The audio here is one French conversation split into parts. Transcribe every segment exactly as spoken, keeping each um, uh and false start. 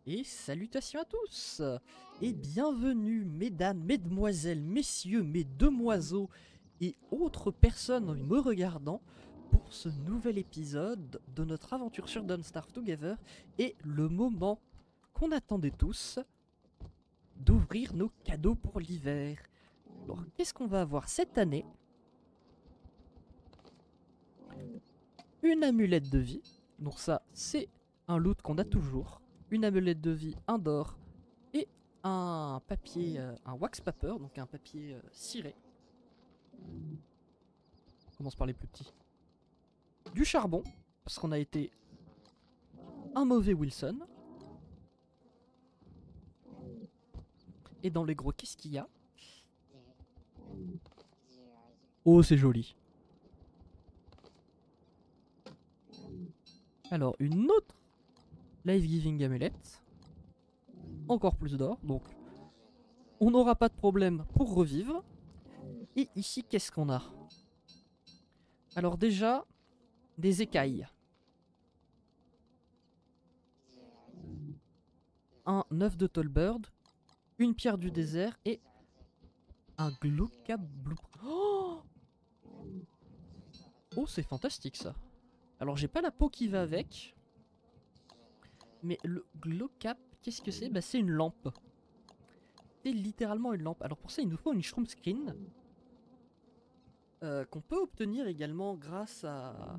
Et salutations à tous et bienvenue mesdames, mesdemoiselles, messieurs, mes demoiseaux et autres personnes me regardant pour ce nouvel épisode de notre aventure sur Don't Starve Together et le moment qu'on attendait tous d'ouvrir nos cadeaux pour l'hiver. Alors qu'est-ce qu'on va avoir cette année? Une amulette de vie, donc ça c'est un loot qu'on a toujours. Une amulette de vie, un d'or et un papier, euh, un wax paper, donc un papier euh, ciré. On commence par les plus petits. Du charbon, parce qu'on a été un mauvais Wilson. Et dans les gros, qu'est-ce qu'il y a? Oh, c'est joli. Alors, une autre Life Giving Amulette. Encore plus d'or, donc on n'aura pas de problème pour revivre. Et ici, qu'est-ce qu'on a? Alors déjà, des écailles. Un œuf de Tallbird, une pierre du désert et un Glowcap Blue. Oh, oh c'est fantastique ça. Alors j'ai pas la peau qui va avec. Mais le Glowcap, qu'est-ce que c'est? Bah c'est une lampe. C'est littéralement une lampe. Alors pour ça il nous faut une Shroom Screen. Euh, qu'on peut obtenir également grâce à...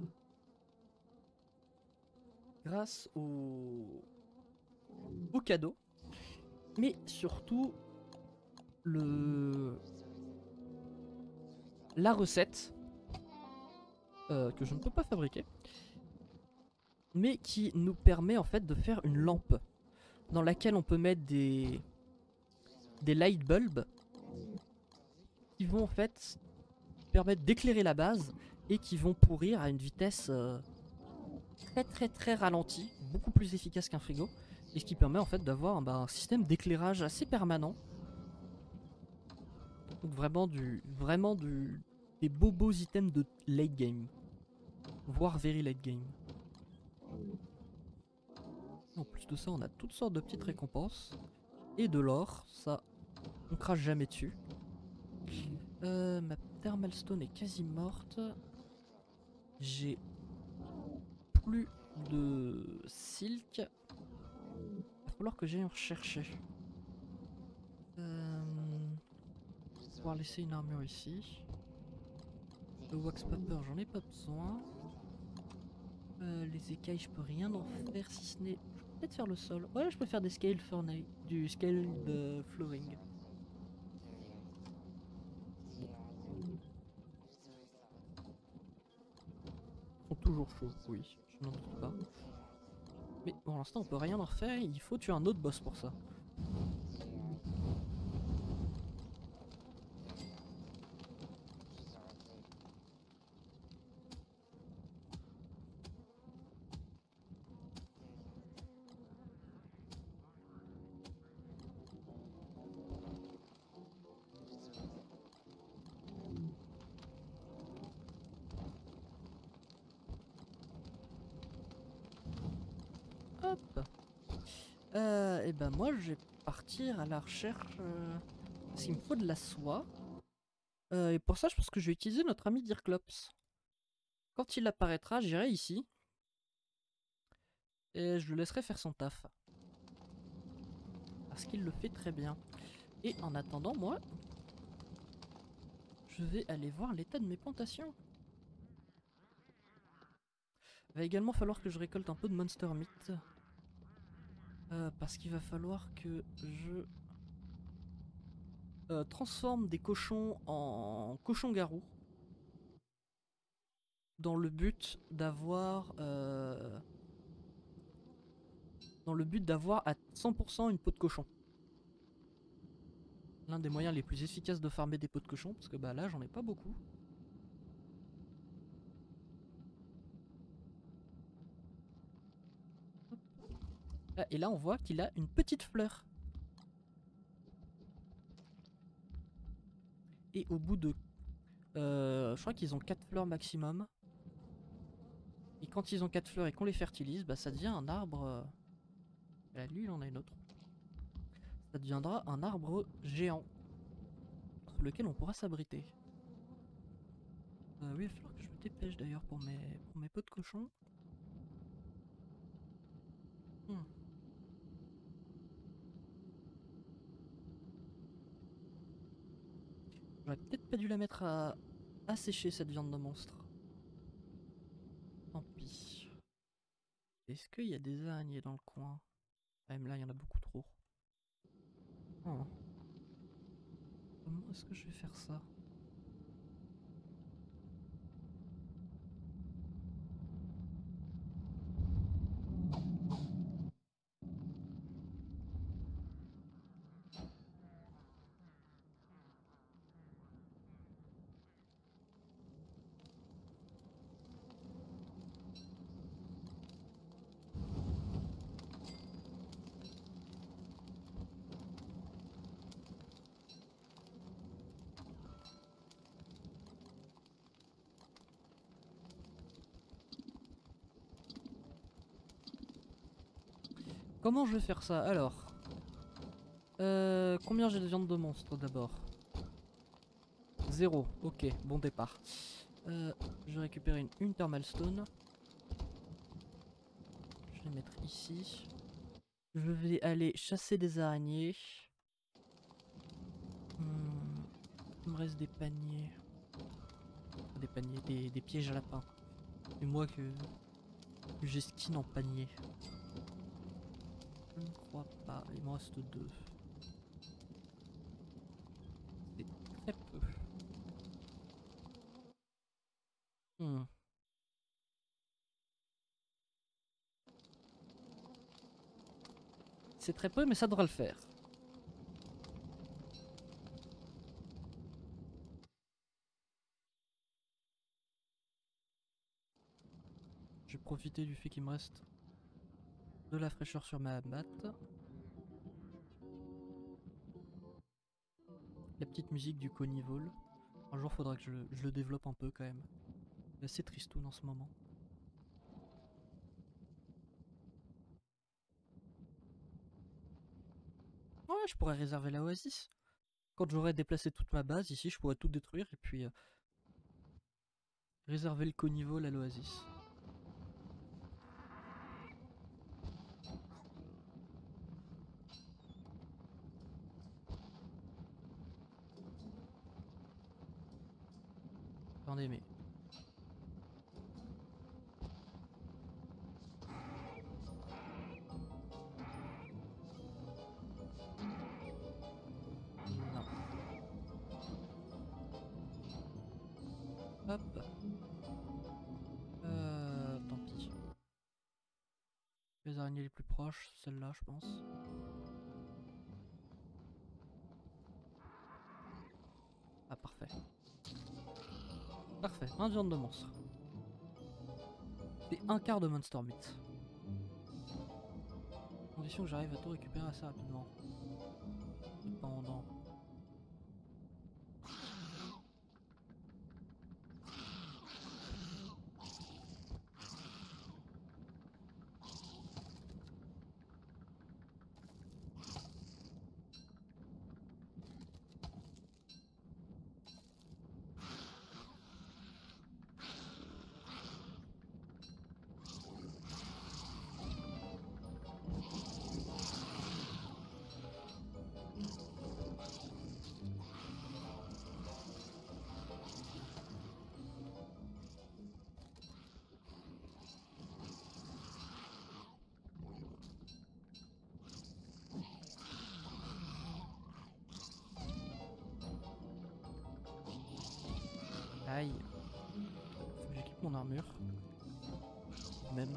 Grâce au... au cadeau. Mais surtout... Le... La recette. Euh, que je ne peux pas fabriquer. Mais qui nous permet en fait de faire une lampe. Dans laquelle on peut mettre des... Des light bulbs. Qui vont en fait... permettre d'éclairer la base et qui vont pourrir à une vitesse euh, très très très ralentie, beaucoup plus efficace qu'un frigo, et ce qui permet en fait d'avoir bah, un système d'éclairage assez permanent. Donc vraiment du vraiment du des beaux beaux items de late game, voire very late game. En plus de ça, on a toutes sortes de petites récompenses et de l'or, ça on crache jamais dessus. Euh, ma Thermal Stone est quasi morte. J'ai plus de silk. Il va falloir que j'aille en rechercher. Euh, on va pouvoir laisser une armure ici. Le wax paper, j'en ai pas besoin. Euh, les écailles, je peux rien en faire si ce n'est. Je peux peut-être faire le sol. Ouais, je peux faire des scale furnace, du scale de flooring. Toujours chaud, oui, je n'en doute pas. Mais pour l'instant on peut rien en refaire, il faut tuer un autre boss pour ça. Hop. Euh, et ben moi je vais partir à la recherche euh, parce qu'il me faut de la soie. Euh, et pour ça je pense que je vais utiliser notre ami Dirklops. Quand il apparaîtra, j'irai ici. Et je le laisserai faire son taf. Parce qu'il le fait très bien. Et en attendant, moi, je vais aller voir l'état de mes plantations. Il va également falloir que je récolte un peu de Monster Meat. Euh, parce qu'il va falloir que je euh, transforme des cochons en cochons-garous. Dans le but d'avoir... Euh, dans le but d'avoir à cent pour cent une peau de cochon. L'un des moyens les plus efficaces de farmer des peaux de cochon, parce que bah là j'en ai pas beaucoup. Ah, et là on voit qu'il a une petite fleur. Et au bout de... Euh, je crois qu'ils ont quatre fleurs maximum. Et quand ils ont quatre fleurs et qu'on les fertilise, bah ça devient un arbre... Euh, Là, lui, il en a une autre. Ça deviendra un arbre géant sur lequel on pourra s'abriter. Euh, oui, il va falloir que je me dépêche d'ailleurs pour mes, pour mes pots de cochon. Hmm. J'aurais peut-être pas dû la mettre à, à sécher cette viande de monstre. Tant pis. Est-ce qu'il y a des araignées dans le coin? Même là, il y en a beaucoup trop. Oh. Comment est-ce que je vais faire ça? Comment je vais faire ça? Alors, euh, combien j'ai de viande de monstre d'abord? Zéro. Ok, bon départ. Euh, je vais récupérer une, une thermal stone. Je vais la mettre ici. Je vais aller chasser des araignées. Hmm, il me reste des paniers. Des paniers, des, des pièges à lapin. Et moi que, que j'ai skin en panier. Je ne crois pas. Il m'en reste deux. C'est très peu. Hmm. C'est très peu, mais ça devra le faire. Je vais profiter du fait qu'il me reste de la fraîcheur sur ma batte. La petite musique du conivole. Un jour faudra que je, je le développe un peu quand même. C'est assez tristoun en ce moment. Ouais, je pourrais réserver la oasis. Quand j'aurai déplacé toute ma base ici, je pourrais tout détruire et puis euh, réserver le conivole à l'oasis. Attendez, mais... Non. Hop. Euh, tant pis. Les araignées les plus proches, celle-là je pense. Ah parfait. Parfait, un viande de monstre. Et un quart de monster meat. Condition que j'arrive à tout récupérer assez rapidement. Cependant. Aïe. Faut que j'équipe mon armure. Même.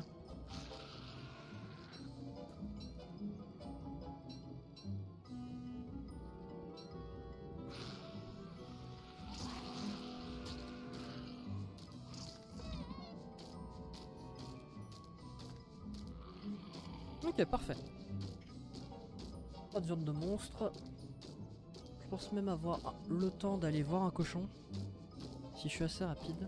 Ok, parfait. Pas de viande de monstre. Je pense même avoir le temps d'aller voir un cochon. Si je suis assez rapide.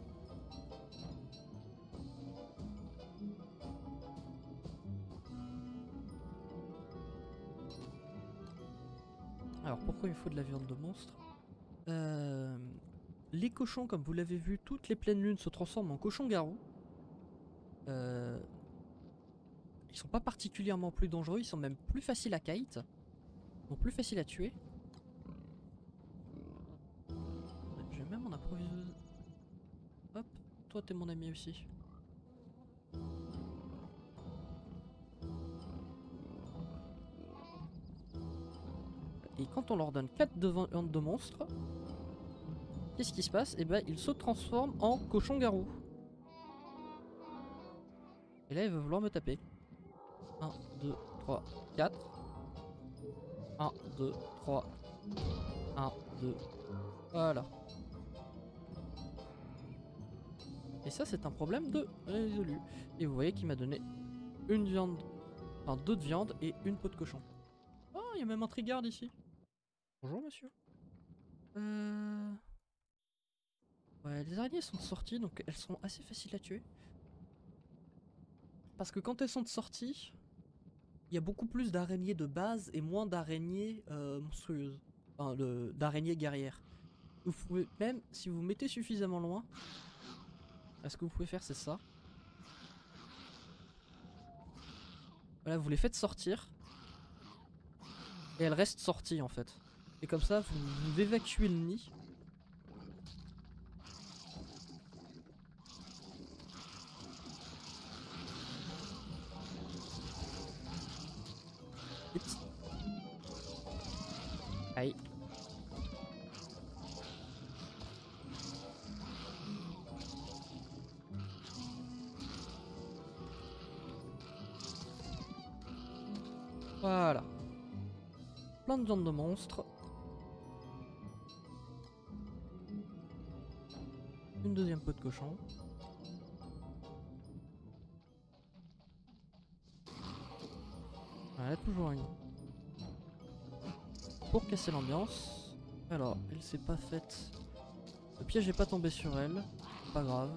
Alors pourquoi il me faut de la viande de monstre? euh, Les cochons, comme vous l'avez vu, toutes les pleines lunes se transforment en cochons-garous. Euh, ils sont pas particulièrement plus dangereux, ils sont même plus faciles à kite. Donc plus faciles à tuer. Je vais même en improviser. Hop, toi t'es mon ami aussi. Et quand on leur donne quatre de viande de monstre, qu'est-ce qui se passe? Et ben ils se transforment en cochon-garou. Et là il va vouloir me taper. un, deux, trois, quatre. un, deux, trois. un, deux. Voilà. Et ça c'est un problème de résolu. Et vous voyez qu'il m'a donné une viande, enfin deux de viande et une peau de cochon. Oh, il y a même un trigard ici. Bonjour monsieur. Euh... Ouais, les araignées sont de sortie, donc elles sont assez faciles à tuer. Parce que quand elles sont de sortie, il y a beaucoup plus d'araignées de base et moins d'araignées euh, monstrueuses. Enfin, d'araignées guerrières. Vous pouvez, même si vous vous mettez suffisamment loin, ce que vous pouvez faire c'est ça. Voilà, vous les faites sortir. Et elles restent sorties en fait. Et comme ça, vous, vous évacuez le nid. Oups. Aïe. Voilà. Plein de viande de monstre. Une deuxième peau de cochon. Voilà, toujours une. Pour casser l'ambiance. Alors, elle s'est pas faite. Le piège n'est pas tombé sur elle. Pas grave.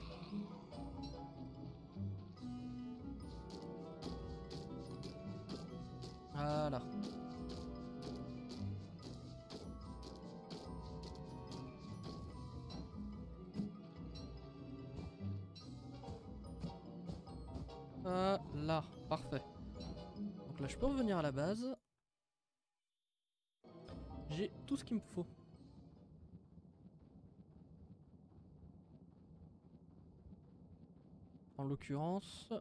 Voilà. Voilà, parfait. Donc là, je peux revenir à la base. J'ai tout ce qu'il me faut. En l'occurrence,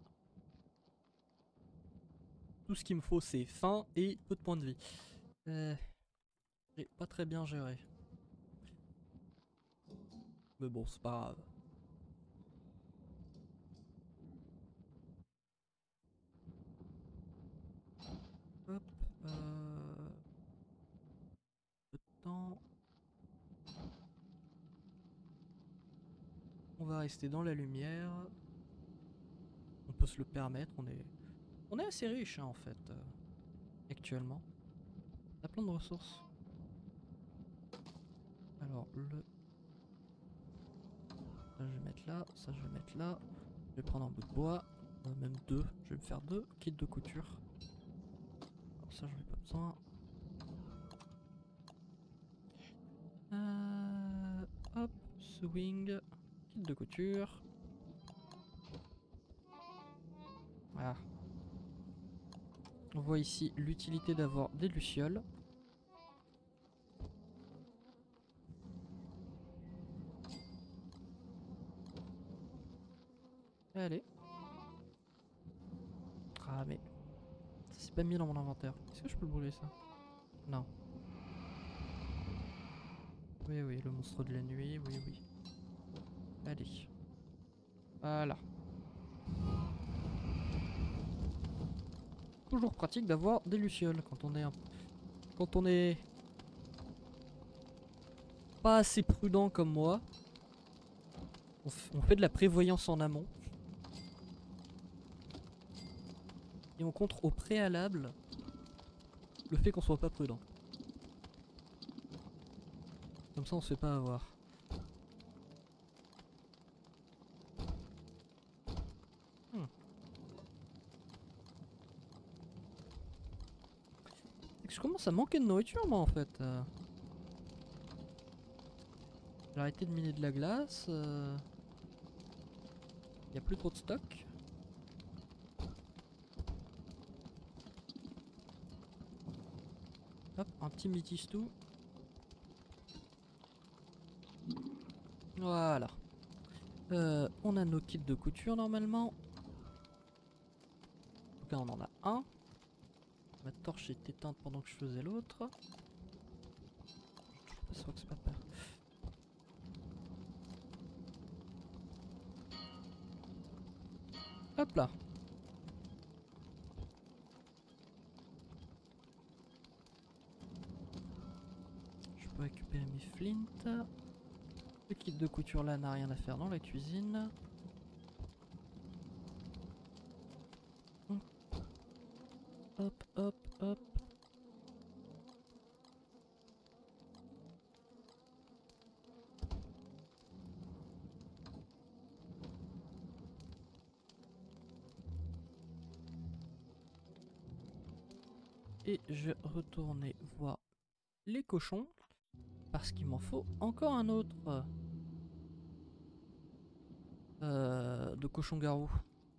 tout ce qu'il me faut, c'est faim et peu de points de vie. Euh, J'ai pas très bien géré. Mais bon, c'est pas grave. Hop. Euh... Peu de temps. On va rester dans la lumière. On peut se le permettre. On est, on est assez riche hein, en fait, euh, actuellement. On a plein de ressources. Alors le... Ça je vais mettre là, ça je vais mettre là. Je vais prendre un bout de bois. Euh, même deux. Je vais me faire deux kits de couture. Alors ça j'en ai pas besoin. Euh, hop, swing, kit de couture. Voilà. On voit ici l'utilité d'avoir des lucioles. Allez. Ah mais... Ça s'est pas mis dans mon inventaire. Est-ce que je peux le brûler ça? Non. Oui oui, le monstre de la nuit, oui oui. Allez. Voilà. Toujours pratique d'avoir des lucioles quand on est un... quand on est pas assez prudent comme moi. On, on fait de la prévoyance en amont. Et on compte au préalable le fait qu'on soit pas prudent. Comme ça on se fait pas avoir. Je commence à manquer de nourriture moi en fait. Euh... J'ai arrêté de miner de la glace. Euh... Y a plus trop de stock. Hop, un petit métistou. Voilà. Euh, on a nos kits de couture normalement. En tout cas on en a un. Ma torche est éteinte pendant que je faisais l'autre. Je suis pas sûr que c'est pas peur. Hop là. Je peux récupérer mes flints. Le kit de couture là n'a rien à faire dans la cuisine. Hop, hop, hop. Et je vais retourner voir les cochons. Parce qu'il m'en faut encore un autre. Euh, de cochon-garou.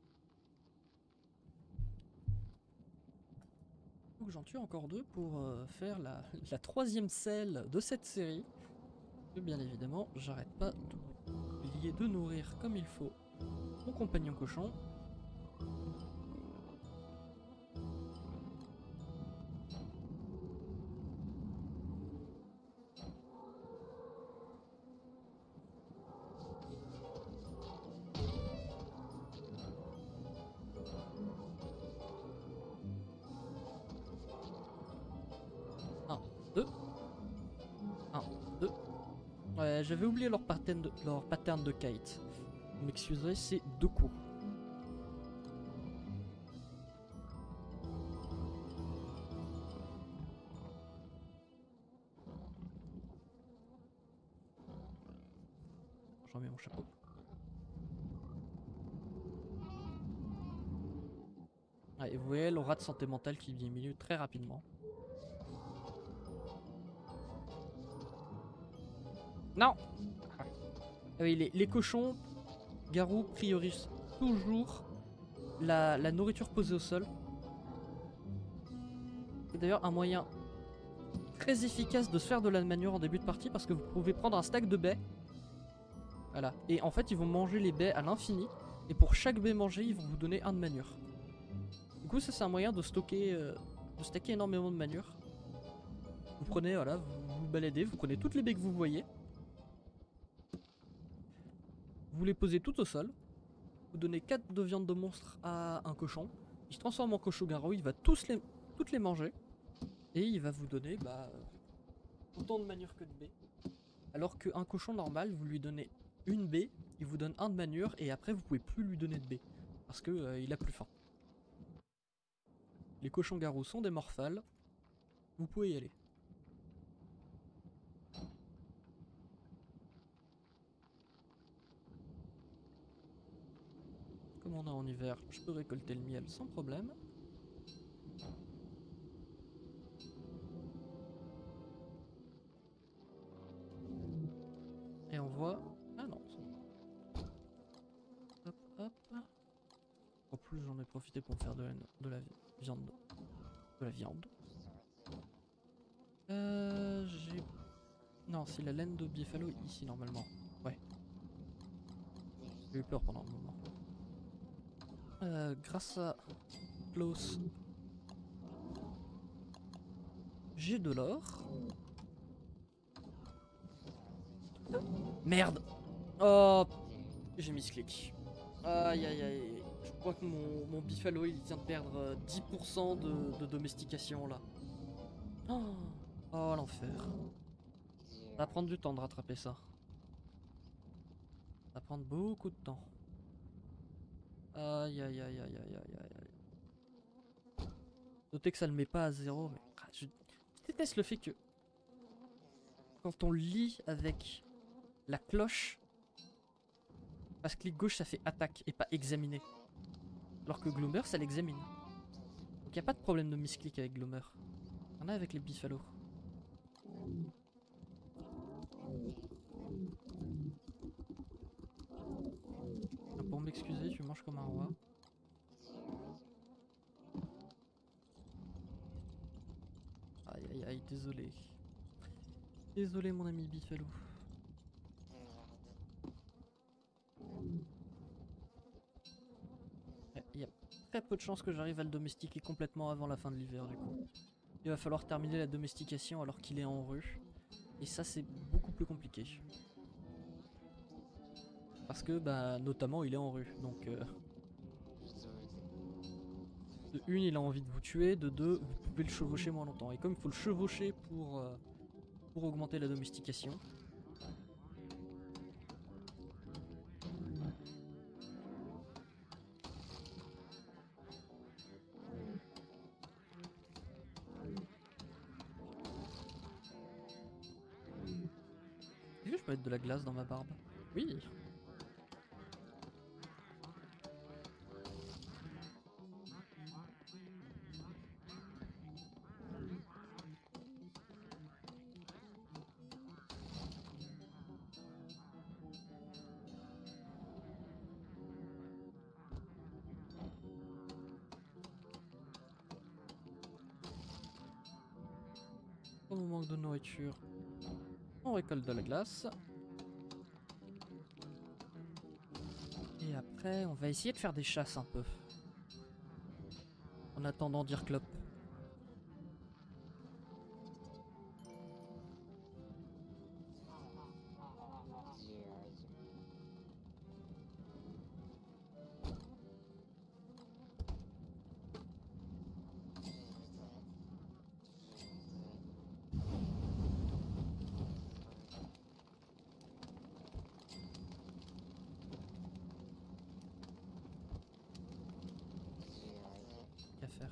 Donc j'en tue encore deux pour euh, faire la, la troisième selle de cette série. Et bien évidemment, j'arrête pas d'oublier de nourrir comme il faut mon compagnon cochon. Ouais, j'avais oublié leur pattern de, leur pattern de kite. Vous m'excuserez, c'est deux coups. Je remets mon chapeau. Ouais, et vous voyez l'aura de santé mentale qui diminue très rapidement. Non! Ah oui, les, les cochons, garous priorisent toujours la, la nourriture posée au sol. C'est d'ailleurs un moyen très efficace de se faire de la manure en début de partie parce que vous pouvez prendre un stack de baies. Voilà. Et en fait, ils vont manger les baies à l'infini. Et pour chaque baie mangée, ils vont vous donner un de manure. Du coup, ça c'est un moyen de stocker, euh, de stacker énormément de manure. Vous prenez, voilà, vous vous baladez, vous prenez toutes les baies que vous voyez. Vous les posez toutes au sol. Vous donnez quatre de viande de monstre à un cochon. Il se transforme en cochon-garou, il va tous les, toutes les manger. Et il va vous donner bah, autant de manure que de baies. Alors qu'un cochon normal, vous lui donnez une baie, il vous donne un de manure et après vous pouvez plus lui donner de baie. Parce que euh, il a plus faim. Les cochons-garous sont des morphales. Vous pouvez y aller. Comme on est en hiver, je peux récolter le miel sans problème. Et on voit... Ah non. Hop, hop. En plus j'en ai profité pour me faire de la, de la viande. De la viande. Euh... J'ai... Non, c'est la laine de buffalo ici normalement. Ouais. J'ai eu peur pendant un moment. Euh, grâce à Klaus, j'ai de l'or. Merde. Oh, j'ai mis ce clic. Aïe aïe aïe. Je crois que mon, mon buffalo il vient de perdre dix pour cent de, de domestication là. Oh, oh l'enfer. Ça va prendre du temps de rattraper ça. Ça va prendre beaucoup de temps. Aïe aïe aïe aïe aïe aïe aïe. Notez que ça ne le met pas à zéro, mais je déteste le fait que quand on lit avec la cloche, parce que clic gauche ça fait attaque et pas examiner. Alors que Gloomer ça l'examine. Donc il n'y a pas de problème de misclick avec Gloomer. On a avec les biffalos. Pour m'excuser, tu manges comme un roi. Aïe aïe aïe, désolé. Désolé mon ami Biffalo. Il y a très peu de chances que j'arrive à le domestiquer complètement avant la fin de l'hiver du coup. Il va falloir terminer la domestication alors qu'il est en rue. Et ça c'est beaucoup plus compliqué. Parce que bah notamment il est en rue. Donc euh, de une il a envie de vous tuer, de deux vous pouvez le chevaucher moins longtemps. Et comme il faut le chevaucher pour, euh, pour augmenter la domestication. Est-ce que je peux mettre de la glace dans ma barbe? Oui. Comme on manque de nourriture, on récolte de la glace. Et après, on va essayer de faire des chasses un peu. En attendant dire clope. Qu'à faire.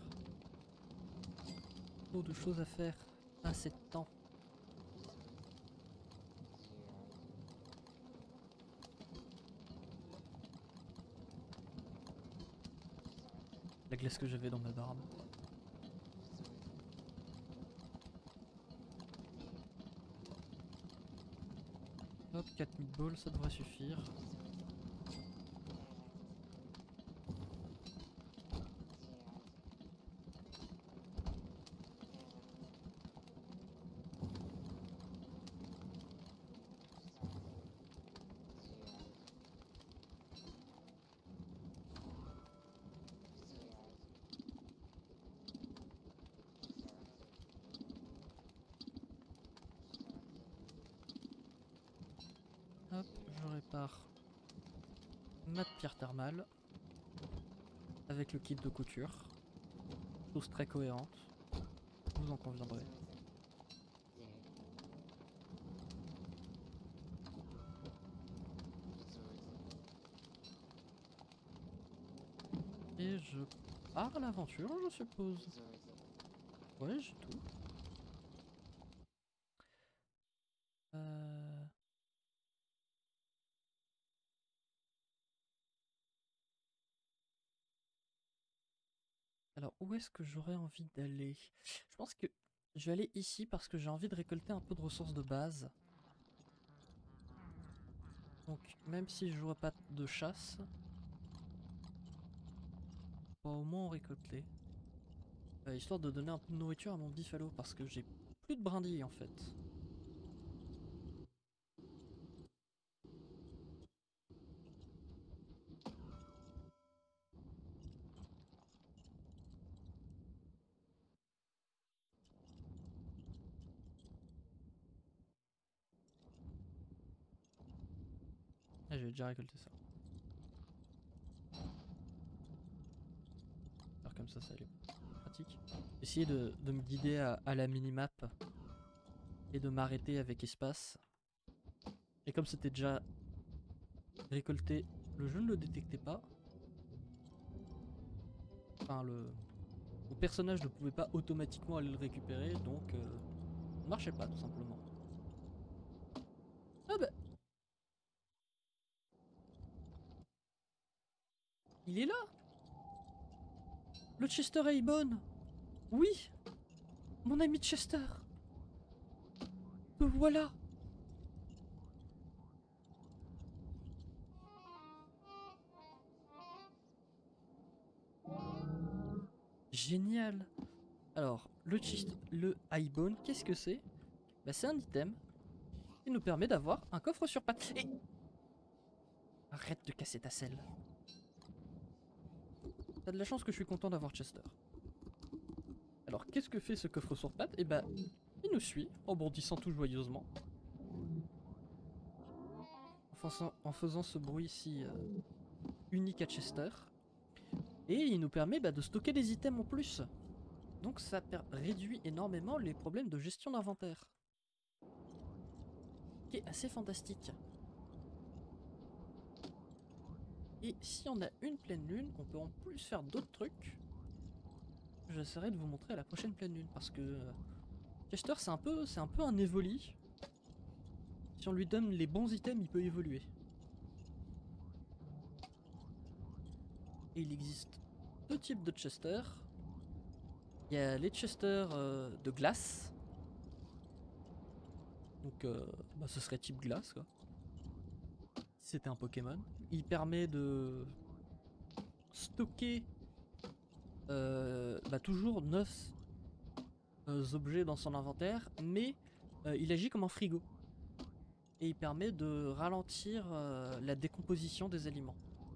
Trop de choses à faire. Pas assez de temps. La glace que j'avais dans ma barbe. Hop, quatre meatballs, ça devrait suffire. Hop, je répare ma pierre thermale avec le kit de couture. Chose très cohérente, vous en conviendrez. Et je pars à l'aventure, je suppose. Ouais, j'ai tout. Euh... Alors, où est-ce que j'aurais envie d'aller? Je pense que je vais aller ici parce que j'ai envie de récolter un peu de ressources de base. Donc, même si je n'aurai pas de chasse, on va au moins en récolter. Euh, histoire de donner un peu de nourriture à mon biffalo parce que j'ai plus de brindilles en fait. Ah, j'ai déjà récolté ça. Alors comme ça, ça allait pratique. Essayer de, de me guider à, à la minimap et de m'arrêter avec espace. Et comme c'était déjà récolté, le jeu ne le détectait pas. Enfin, le... mon personnage ne pouvait pas automatiquement aller le récupérer, donc euh, ça marchait pas tout simplement. Ah bah... Il est là! Le Chester Aibon! Oui! Mon ami Chester. Me voilà. Génial. Alors, le, le Highbone, qu'est-ce que c'est? Bah, c'est un item qui nous permet d'avoir un coffre sur pattes. Et... Arrête de casser ta selle. T'as de la chance que je suis content d'avoir Chester. Alors, qu'est-ce que fait ce coffre sur pattes? Et bah, il nous suit, en bondissant tout joyeusement. En faisant, en faisant ce bruit si euh, unique à Chester. Et il nous permet bah, de stocker des items en plus. Donc ça réduit énormément les problèmes de gestion d'inventaire. Qui est assez fantastique. Et si on a une pleine lune, on peut en plus faire d'autres trucs. J'essaierai de vous montrer à la prochaine pleine lune. Parce que euh, Chester c'est un peu c'est un peu un évoli. Si on lui donne les bons items, il peut évoluer. Et il existe deux types de Chester. Il y a les Chester euh, de glace. Donc euh, bah, ce serait type glace quoi. Si c'était un Pokémon. Il permet de stocker euh, bah, toujours neuf euh, objets dans son inventaire. Mais euh, il agit comme un frigo. Et il permet de ralentir euh, la décomposition des aliments.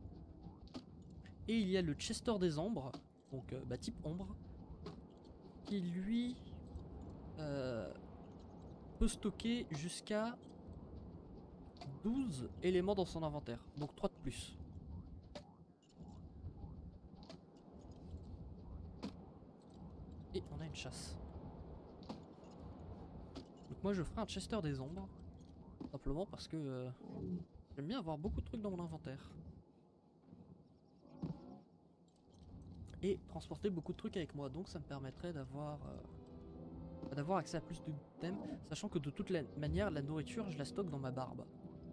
Et il y a le Chester des ombres. Donc euh, bah, type ombre. Qui lui euh, peut stocker jusqu'à douze éléments dans son inventaire, donc trois de plus. Et on a une chasse. Donc moi je ferai un Chester des ombres, simplement parce que euh, j'aime bien avoir beaucoup de trucs dans mon inventaire. Et transporter beaucoup de trucs avec moi, donc ça me permettrait d'avoir euh, d'avoir accès à plus de thèmes, sachant que de toute la manière la nourriture je la stocke dans ma barbe.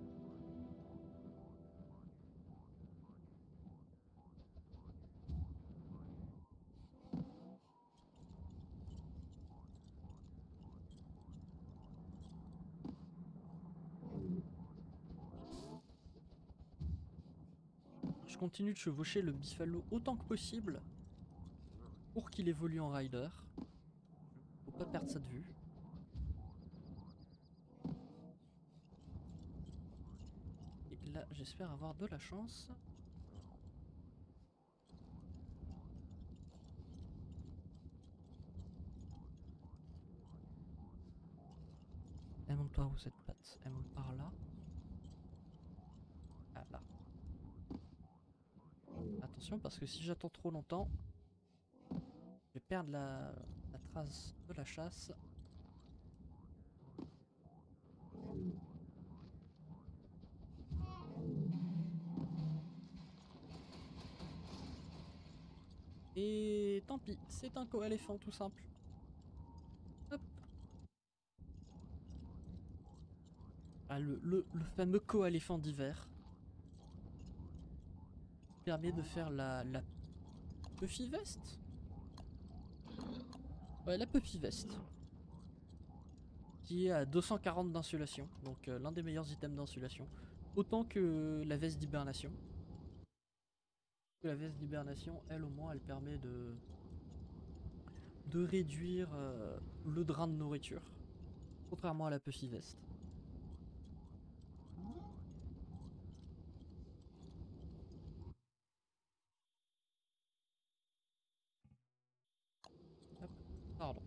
Je continue de chevaucher le Buffalo autant que possible pour qu'il évolue en rider. Faut pas perdre ça de vue. Et là, j'espère avoir de la chance. Elle monte par où cette patte? Elle monte par là. Ah là. Attention parce que si j'attends trop longtemps, je vais perdre la, la trace de la chasse. Et tant pis, c'est un coéléphant tout simple. Hop. Ah, le, le, le fameux coéléphant d'hiver. Permet de faire la, la Puffy Vest. Ouais, la Puffy Vest. Qui est à deux cent quarante d'insulation. Donc euh, l'un des meilleurs items d'insulation. Autant que la veste d'hibernation. La veste d'hibernation, elle au moins, elle permet de, de réduire euh, le drain de nourriture. Contrairement à la Puffy Vest. Hop, pardon.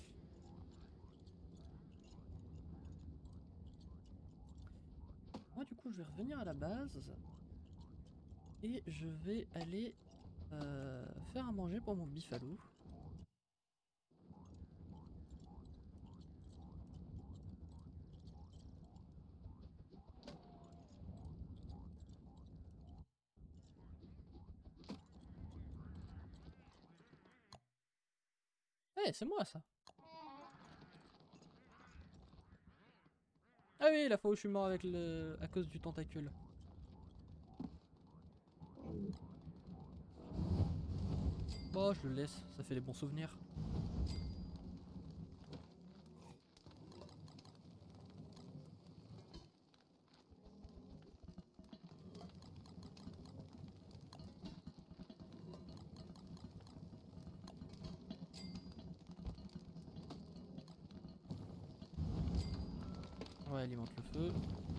Moi du coup je vais revenir à la base. Et je vais aller euh, faire à manger pour mon Buffalo. Eh, hey, c'est moi ça. Ah oui, la fois où je suis mort avec le... à cause du tentacule. Bon, je le laisse, ça fait des bons souvenirs. Ouais, alimente le feu.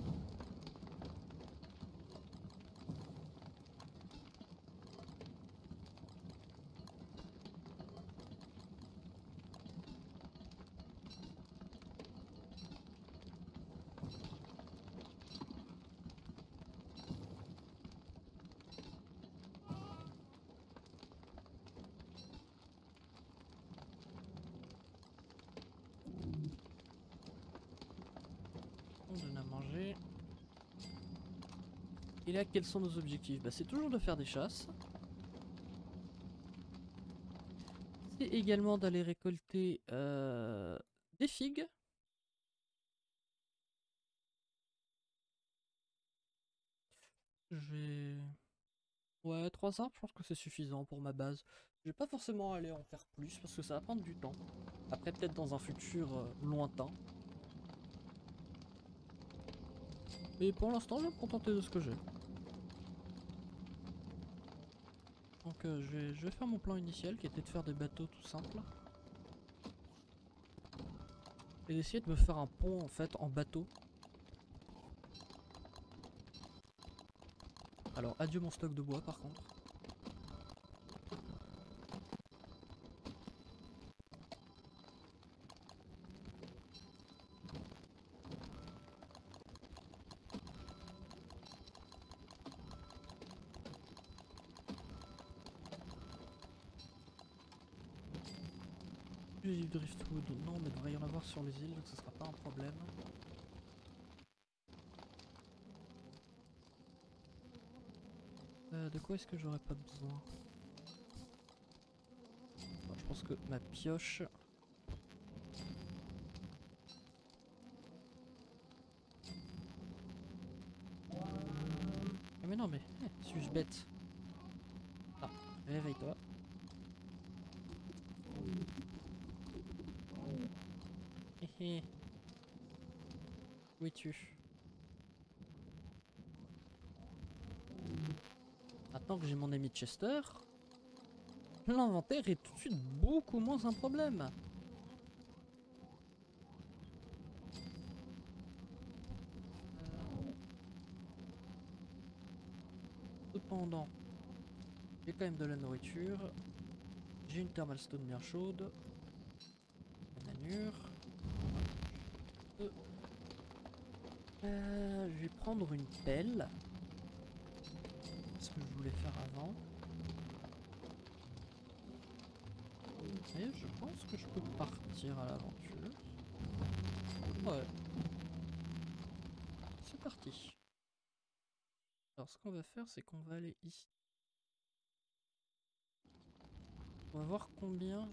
On donne à manger. Et là, quels sont nos objectifs? Bah, c'est toujours de faire des chasses. C'est également d'aller récolter euh, des figues. J'ai... Ouais, trois arbres, je pense que c'est suffisant pour ma base. Je vais pas forcément aller en faire plus parce que ça va prendre du temps. Après, peut-être dans un futur euh, lointain. Mais pour l'instant, je vais me contenter de ce que j'ai. Donc euh, je, vais, je vais faire mon plan initial qui était de faire des bateaux tout simples. Et d'essayer de me faire un pont en fait en bateau. Alors adieu mon stock de bois par contre. Du driftwood, non mais il devrait y en avoir sur les îles donc ce sera pas un problème. Euh, de quoi est-ce que j'aurais pas besoin? Bon, je pense que ma pioche... Ah mais non mais, eh, suis-je bête? Ah, réveille-toi. Hé hé. Où es-tu? Maintenant que j'ai mon ami Chester, l'inventaire est tout de suite beaucoup moins un problème. Cependant, j'ai quand même de la nourriture. J'ai une thermal stone bien chaude. Une anure. Euh, euh, je vais prendre une pelle. Ce que je voulais faire avant. Et je pense que je peux partir à l'aventure. Ouais. C'est parti. Alors ce qu'on va faire, c'est qu'on va aller ici. On va voir combien...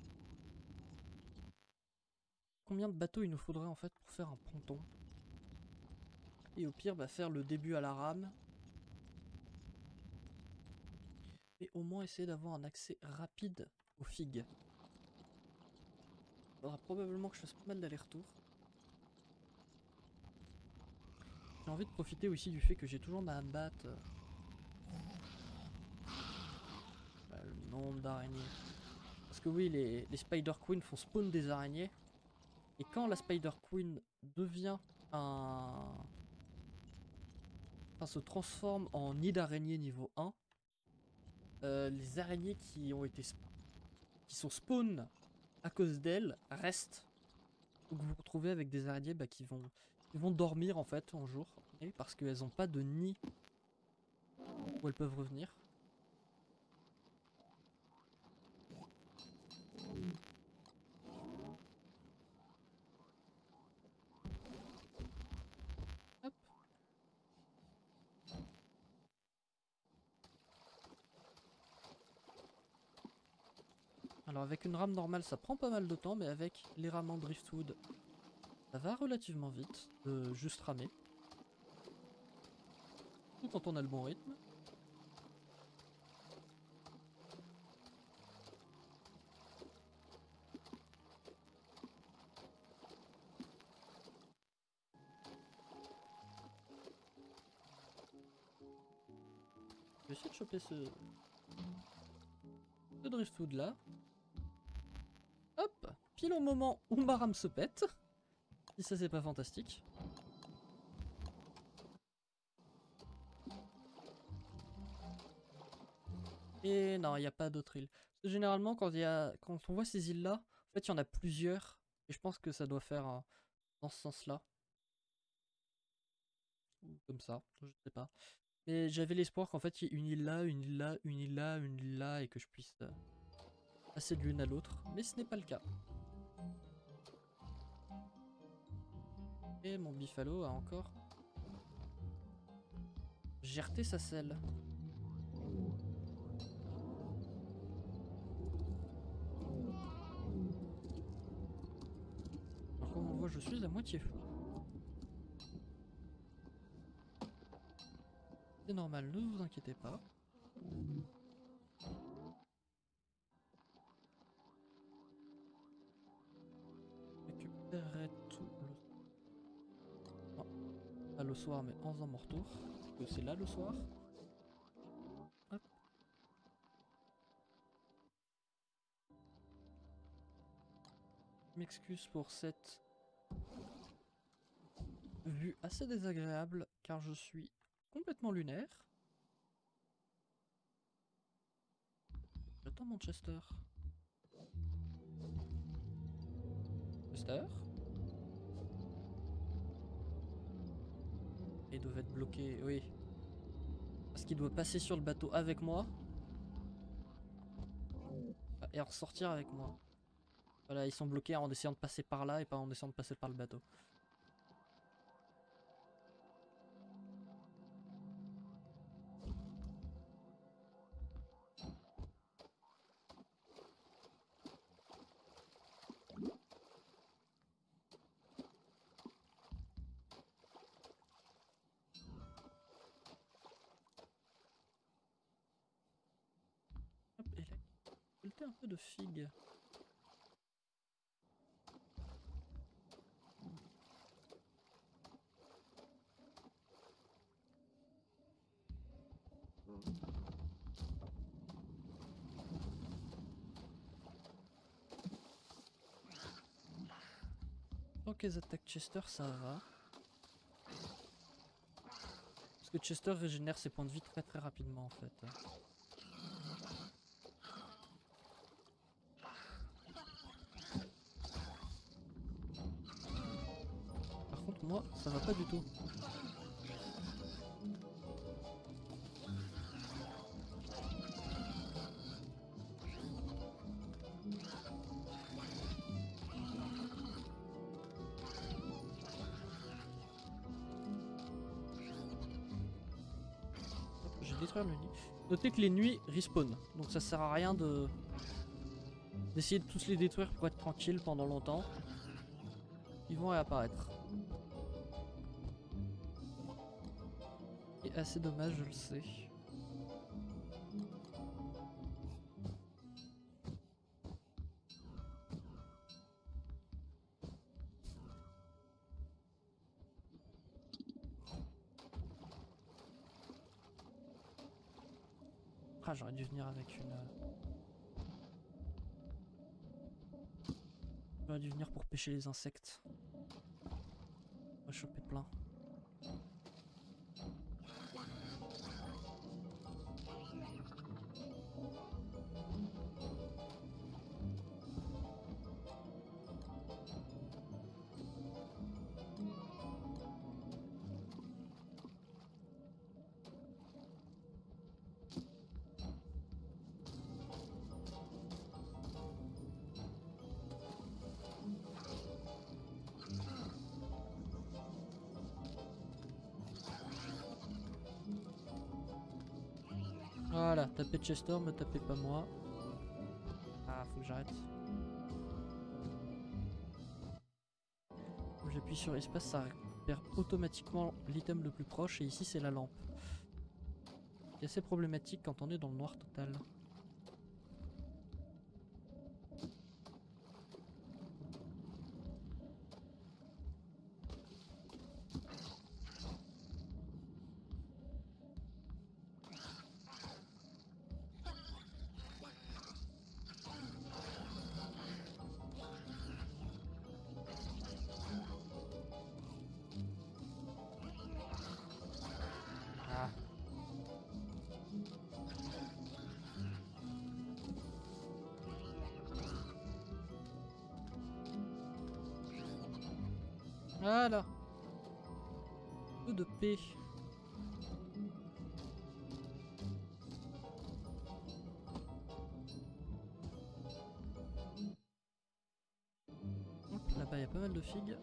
Combien de bateaux il nous faudrait en fait pour faire un ponton. Et au pire, bah, faire le début à la rame. Et au moins essayer d'avoir un accès rapide aux figues. Il faudra probablement que je fasse pas mal d'allers-retours. J'ai envie de profiter aussi du fait que j'ai toujours ma batte. Euh... Bah, le nombre d'araignées. Parce que oui, les, les Spider Queen font spawn des araignées. Et quand la Spider Queen devient un... Enfin, se transforme en nid d'araignée niveau un, euh, les araignées qui ont été... qui sont spawn à cause d'elle restent. Donc vous vous retrouvez avec des araignées bah, qui vont... qui vont dormir en fait en jour. Et parce qu'elles n'ont pas de nid où elles peuvent revenir. Hop. Alors avec une rame normale ça prend pas mal de temps, mais avec les rames en driftwood ça va relativement vite de juste ramer. Tout quand on a le bon rythme. Je vais essayer de choper ce, ce driftwood là. Hop, pile au moment où ma rame se pète. Si ça c'est pas fantastique. Et non, il n'y a pas d'autres îles. Parce que généralement, quand, y a... quand on voit ces îles-là, en fait, il y en a plusieurs. Et je pense que ça doit faire euh, dans ce sens-là. Ou comme ça, je sais pas. Mais j'avais l'espoir qu'en fait, il y ait une île là, une île là, une île là, une île là, et que je puisse euh, passer de l'une à l'autre. Mais ce n'est pas le cas. Et mon Buffalo a encore gerté sa selle. Alors comme on voit, je suis à moitié fou. C'est normal, ne vous inquiétez pas. Récupérerai tout le... Non, pas le soir, mais en faisant mon retour. Parce que c'est là le soir. Hop. Je m'excuse pour cette vue assez désagréable, car je suis complètement lunaire. J'attends Manchester. Chester. Il doit être bloqué, oui. Parce qu'il doit passer sur le bateau avec moi. Et ressortir avec moi. Voilà, ils sont bloqués en essayant de passer par là et pas en essayant de passer par le bateau. Hop, et là, récolter un peu de figues. Tant qu'elles attaquent Chester, ça va. Parce que Chester régénère ses points de vie très très rapidement en fait. Par contre moi, ça va pas du tout. Je vais détruire le nid. Notez que les nuits respawn, donc ça sert à rien de d'essayer de tous les détruire pour être tranquille pendant longtemps. Ils vont réapparaître. Et assez dommage, je le sais. Ah, j'aurais dû venir avec une... J'aurais dû venir pour pêcher les insectes. On va choper plein. Voilà, tapez Chester, me tapez pas moi. Ah, faut que j'arrête. J'appuie sur espace, ça récupère automatiquement l'item le plus proche, et ici c'est la lampe. C'est assez problématique quand on est dans le noir total. Voilà. Peu de paix. Là-bas, il y a pas mal de figues.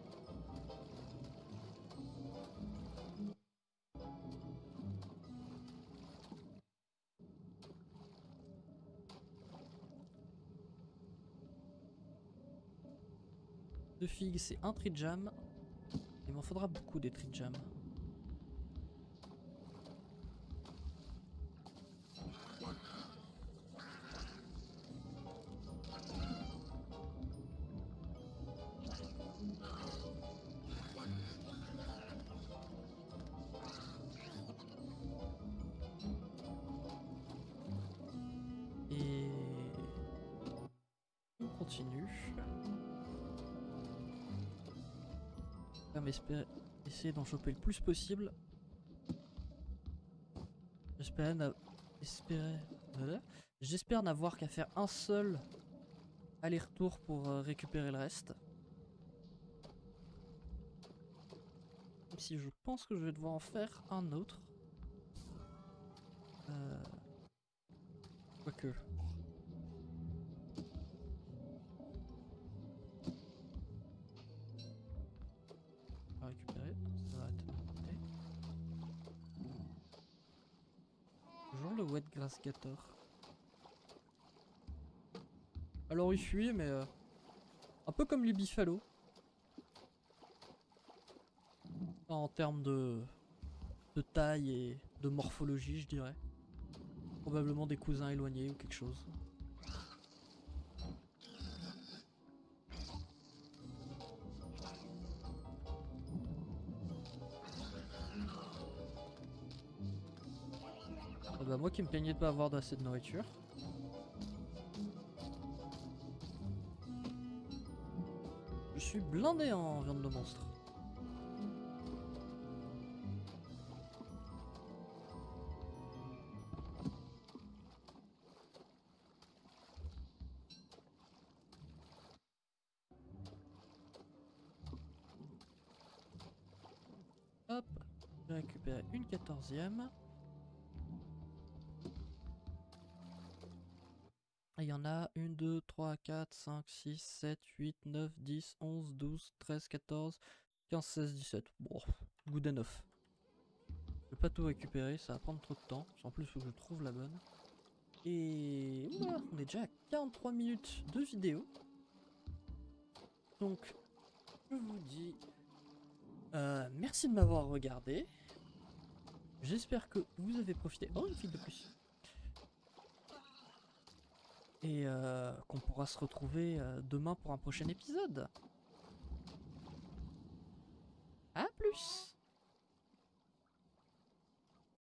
Deux figues, c'est un tree jam. Il m'en faudra beaucoup des tree jam. Et on continue. On va essayer d'en choper le plus possible. J'espère n'a... Voilà. J'espère n'avoir qu'à faire un seul aller-retour pour euh, récupérer le reste. Même si je pense que je vais devoir en faire un autre. Euh... Quoique. On va récupérer. Ça va être monté. Genre le wet grass gator. Alors il fuit mais euh, un peu comme les buffalo. En termes de, de taille et de morphologie je dirais. Probablement des cousins éloignés ou quelque chose. Ah bah moi qui me plaignais de pas avoir assez de nourriture. Je suis blindé en viande de monstre. Hop, j'ai récupéré une quatorzième. Il y en a une, deux, trois, quatre, cinq, six, sept, huit, neuf, dix, onze, douze, treize, quatorze, quinze, seize, dix-sept. Bon, good enough. Je vais pas tout récupérer, ça va prendre trop de temps. En plus, il faut que je trouve la bonne. Et oula, on est déjà à quarante-trois minutes de vidéo. Donc, je vous dis euh, merci de m'avoir regardé. J'espère que vous avez profité. Oh, une fille de plus. Et euh, qu'on pourra se retrouver euh, demain pour un prochain épisode. A plus!